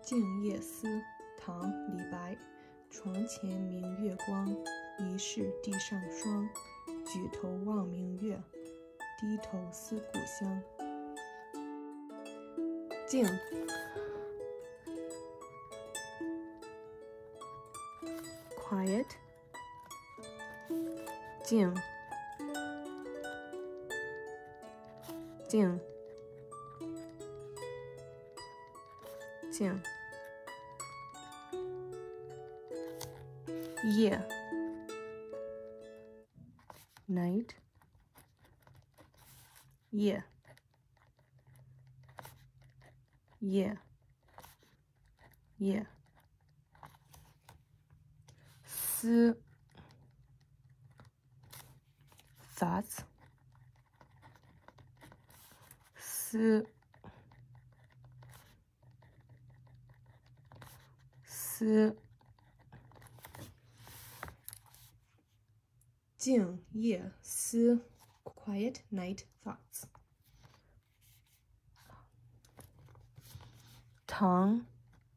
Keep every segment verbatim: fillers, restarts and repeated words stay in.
静夜思，唐·李白。床前明月光，疑是地上霜。举头望明月，低头思故乡。静 quiet 静静静夜 night 夜夜夜思 thoughts 思思静夜思 quiet night thoughts 唐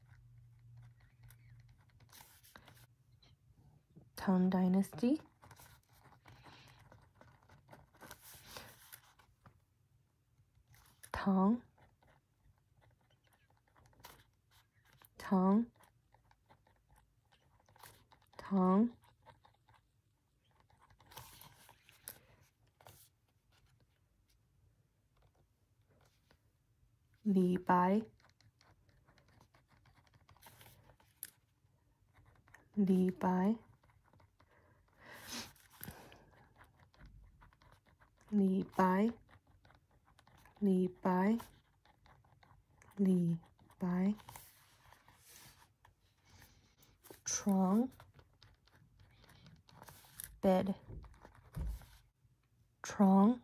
Tang Dynasty 唐唐唐李白李白李白李白李白床 bed 床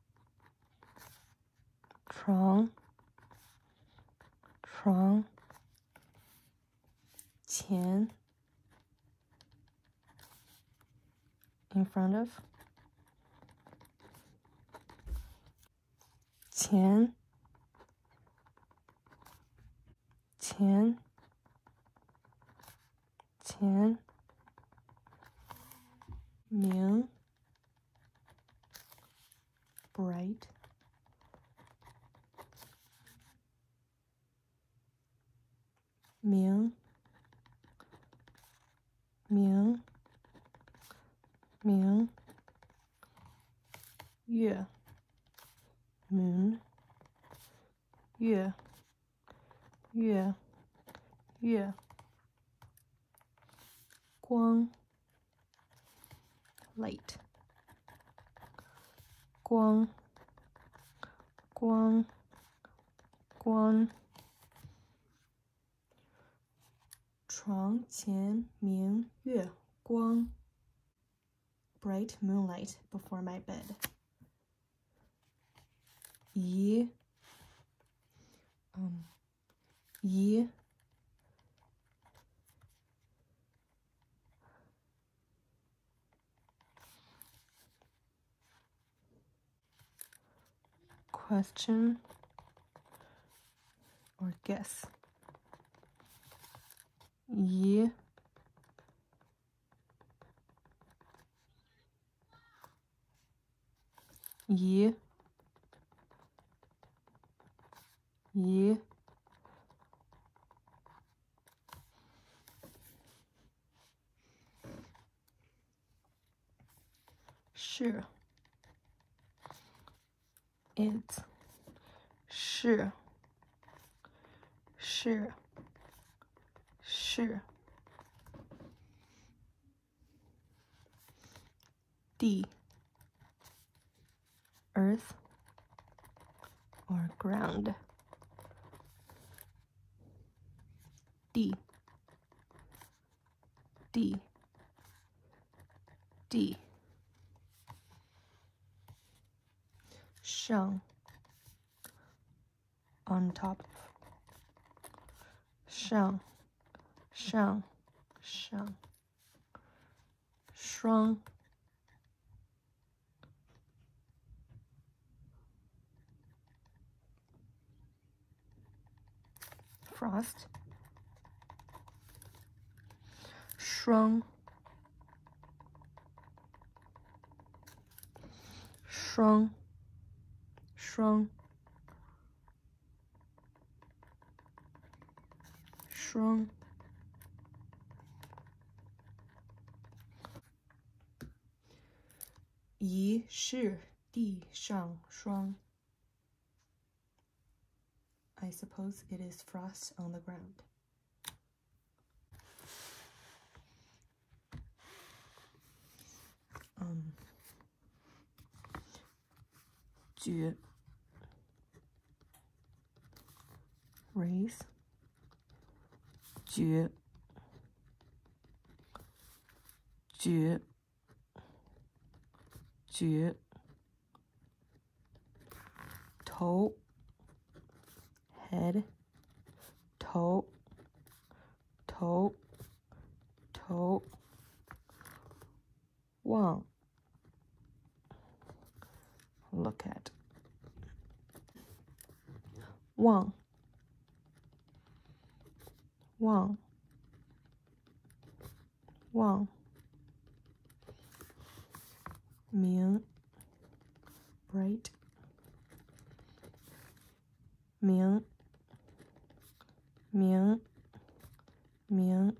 床床前 in front of 前前前明 bright 明明明月 moon 月月月光 light 光光光床前明月光 bright moonlight before my bed 疑 um 疑 question or guess 疑疑疑是 it's 是是是地 earth or ground 地地地上 on top 上上上霜 frost 双，双，双，双。疑是地上霜。I suppose it is frost on the ground. Um, 举 raise 举举举头 head 头头头望 look at 望望望明 bright 明明明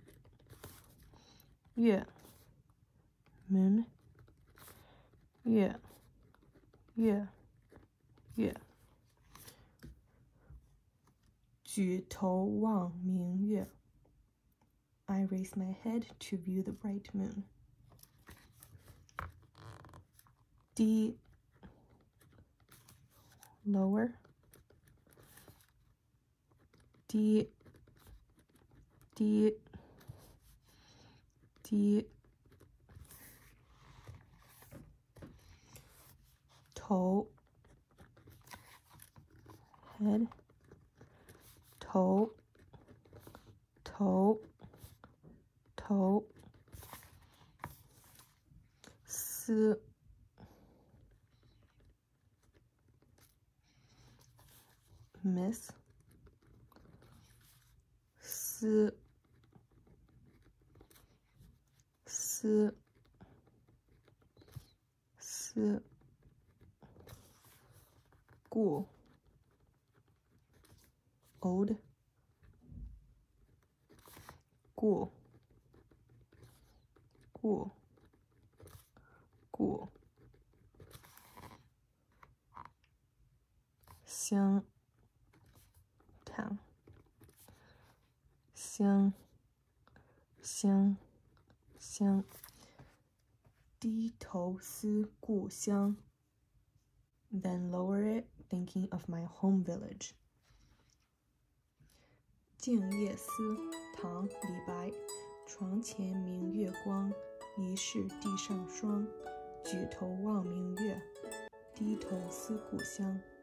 月 moon 月月月举头望明月 I raise my head to view the bright moon. 低 lower 低低低头 head 头头头丝 miss 丝丝丝故 old 故故故香 town 香香香低头思故乡 then lower it thinking of my home village. 静夜思，唐·李白。床前明月光，疑是地上霜。举头望明月，低头思故乡。